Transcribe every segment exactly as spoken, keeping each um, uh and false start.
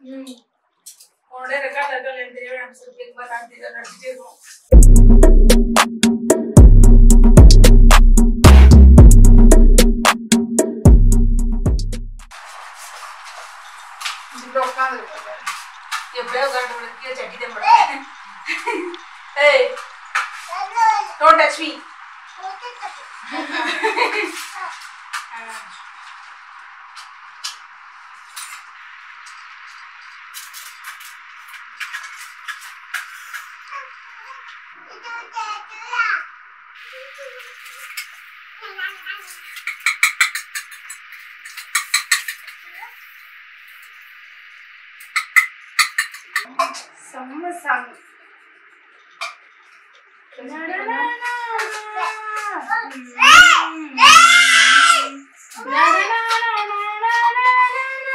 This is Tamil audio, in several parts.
ம் உடனே ரெக்கார்ட் ரெக்கார்ட் எனக்கு தெரியவே நம்ம சொல்லி கேட்குமா காட்டி நடிச்சுட்டே இருக்கோம். இப்படி உட்காந்து எப்படியோ உட்காந்து கீழே சட்டி தான் போடுறேன். ஏய் don't touch me. Summer song. Na na na na. Na na na na na.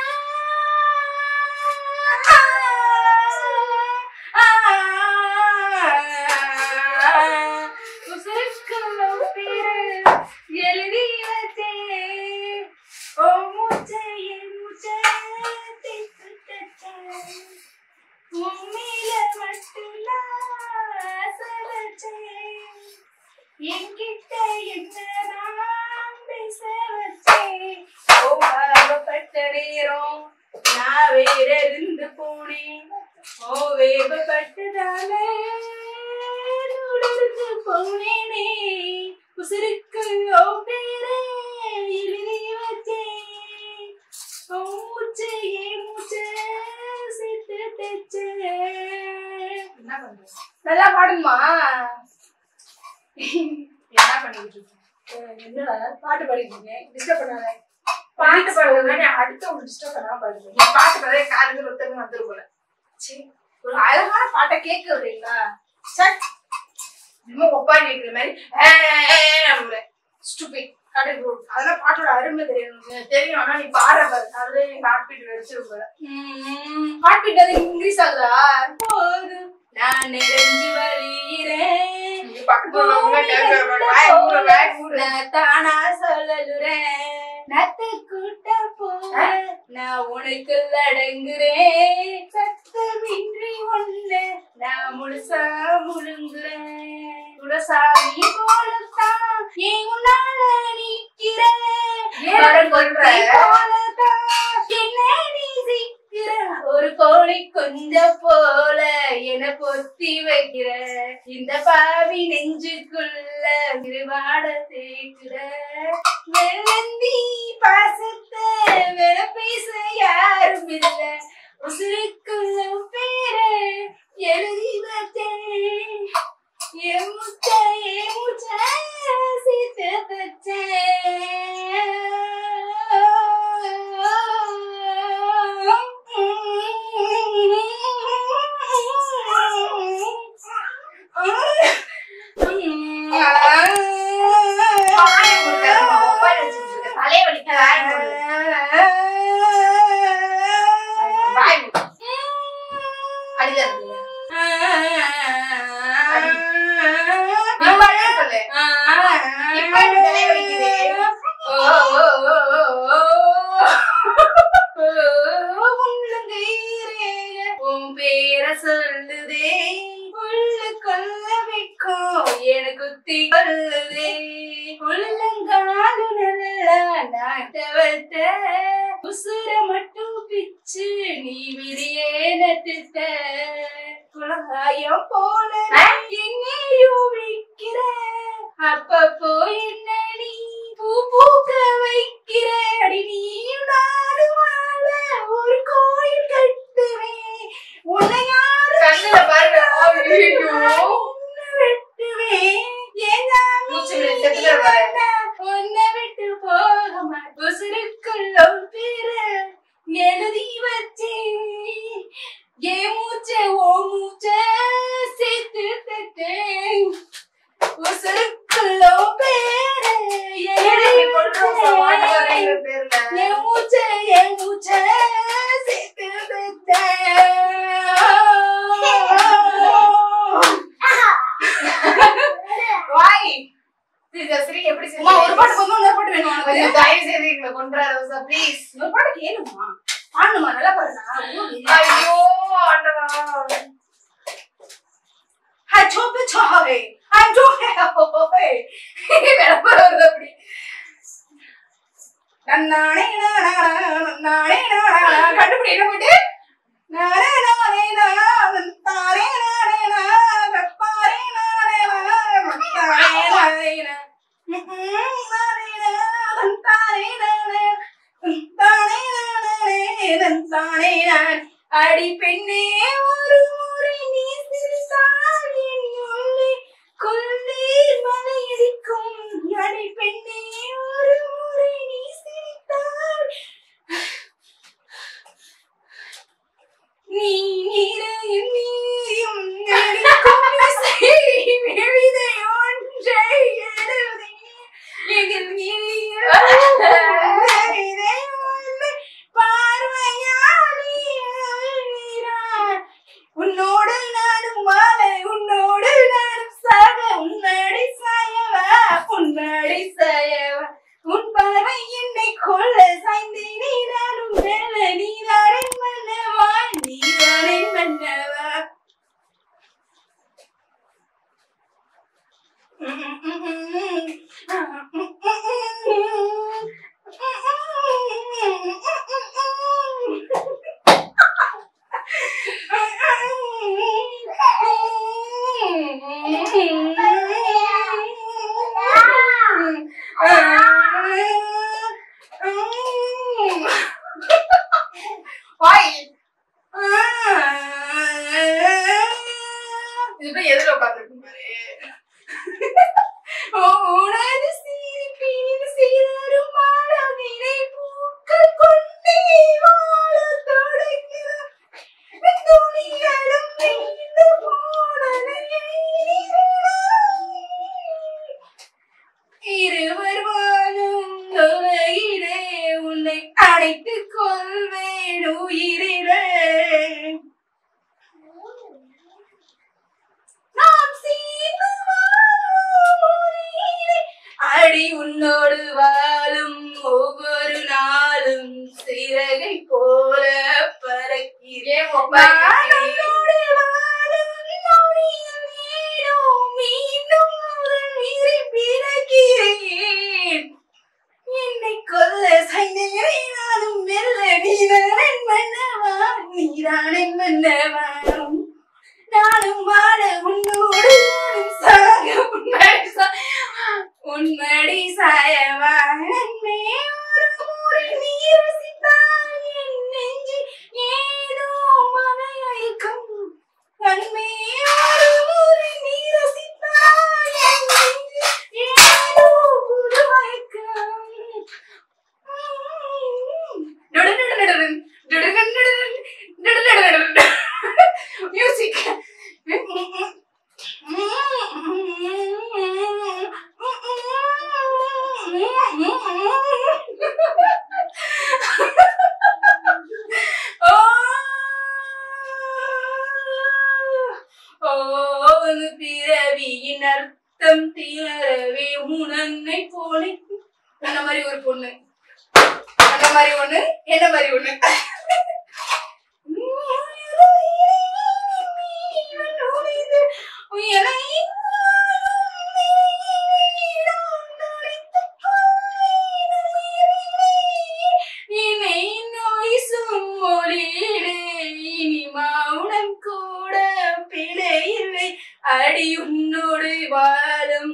உசுருக்குள்ள பேரு எழுதி வச்சே ஓ மூச்சே மூச்சே திக்கு தச்சே உம்மில மட்டும்தான் ஆசை என்கிட்ட என்னதான் பேச வச்சேன். ஓ பாவப்பட்ட நேரம் நான் வேற இருந்து போனேன். ஓ வேகப்பட்டதாலே உடர்ந்து போனேனே உசுருக்கு ஓ பேரே எழுதி வச்சேன். ஓ மூச்சே ஏ மூச்சே சேர்த்து தைச்சேன். என்ன பண்ற? நல்லா பாடுமா? என்ன பண்ணிட்டு இருக்கேன்? என்ன பாட்டு பாடிட்டு இருக்கேன்? டிஸ்டர்ப் பண்ணாத. பாட்டு பாடுறதுனா அடுத்த ஒரு டிஸ்டர்ப் பண்ணாம பாடுறேன். நீ பாட்டு பாடுற காலையில ஒருத்தங்க வந்துரும் போல. சரி ஒரு அழகான பாட்டை கேட்க விடுறீங்களா? சட் இன்னும் ஒப்பா கேட்கிற மாதிரி ஸ்டூபிட் கடல் போடு. அதெல்லாம் பாட்டோட அருமை தெரியும் தெரியும். ஆனா நீ பாடுற பாரு அதுல எங்க ஹார்ட் பீட் வெடிச்சிரும் போல. ஹார்ட் பீட் அது இன்க்ரீஸ் ஆகுதா? போதும் நான் நிறைஞ்சு வழிகிறேன். தானா சொல்லலுறேன் நத்து கூட்ட போற நான் உனக்கு அடங்குறேன். சத்தமின்றி ஒண்ணு நான் முழுசா முழுங்குறேன். துளசாமி போலத்தான் ஏன் உன்னால நிக்கிறேன். போலத்தான் என்ன நீ சிக்கிற ஒரு கோழி கொஞ்ச போல என பொத்தி வைக்கிற. இந்த பாவி நெஞ்சுக்குள்ள விருவாட சேர்க்கிற. வெள்ளந்தி பாசத்தை வேற பேச யாரும் இல்ல. உசுருக்குள்ள பேரு எழுதி வச்சேன். என் முச்ச என் முச்ச சீத்த தச்சேன். சொல்லுதே உள்ள கொல்ல வைக்கும் என குத்தி கொல்லுதே. உள்ளங்காலு நல்லா நாட்டவத்த உசுர மட்டும் பிச்சு நீ விரியே நட்டுட்ட. குலகாயம் போல என்னையும் விக்கிற. அப்பப்போ என்ன நீ பூ பூக்க வைக்கிற. அடி நீயும் நானும் வாழ ஒரு கோயில் கட்டுவேன். உன்னை யாரு கண்ணுல பாருங்க வெட்டுவேன். உன்னை விட்டு போக மாட்டேன். உசுருக்குள்ள பேரு எழுதி வச்சேன். ஏ மூச்சே ஓ மூச்சே சேர்த்து தட்டேன். உசுருக்குள்ள பேரு எழுதி வச்சேன். ஏ மூச்சே ஏ மூச்சே சேர்த்து தட்டேன். வாய் சரி எப்படி சரி ஒரு பாட்டு கொஞ்சம் இன்னொரு பாட்டு வேணும் உனக்கு. தயவு செய்து எங்களை கொண்டாட ப்ளீஸ். ஒரு பாட்டு கேளுமா பாடணுமா? நல்லா பாடுனா எப்படி என்ன போட்டு நானே நானே நான் தாரே நானே நான் தாரே நானே நான் தாரே நானே நான் தாரே நான் தாரே நானே தானே நானே தானே நான் அடி பெண்ணே ஒரு முறை நீ சிரித்தால் என் உள்ளே கொள்ளே மலையடிக்கும் அடி பெண்ணே ஒரு முறை நீ சிரித்தால் நீ நீரையும் நீயும் நடிக்கும் இசை விழிதை ஒன்றை எழுதி எங்கள் பார்வையாளி உன்னோடு நாடும் மாலை உன்னோடு நாடும் சாக உன்னடி சாயவா உன்னடி சாயவா உன் பார்வை என்னை கொள்ள சாய்ந்து நீதானும் மேல நீதானின் மன்னவா நீதானின் மன்னவா எதுல உட்காந்துருக்கு உனது சிரிப்பினில் சிலரும் மாடவினை பூக்கள் கொண்டே வாழ தொடங்கினார் துணிகளும் நீண்டு போனதை இருவர் வாழும் உலகிலே உன்னை அடைத்துக் கொள்வேன் உயிரிலே அடி உன்னோடு வாழும் ஒவ்வொரு நாளும் சிறகை போல பறக்கிறேன் மீண்டும் பிறக்கிறேன் என்னை கொல்ல சைந்தேன் நானும் மெல்ல நீதானன் மன்னவா நீதானன் மன்னவா நானும் வாழ உன்னோடு நானும் சாக உன்னடி உன்மடி சாயவா நன்மே ஒரு முறை நீ ரசித்தால் என் நெஞ்சு ஏதோ மலையைக்கும் நன்மே ஒரு முறை நீ ரசித்தால் என் நெஞ்சு ஏதோ புதுமைக்கும் மியூசிக் பிறவியின் அர்த்தம் தீரவே உன்னை போனே அந்த மாதிரி ஒரு பொண்ணு அந்த மாதிரி ஒண்ணு என்ன மாதிரி ஒண்ணு அடி உன்னோடு வாழும்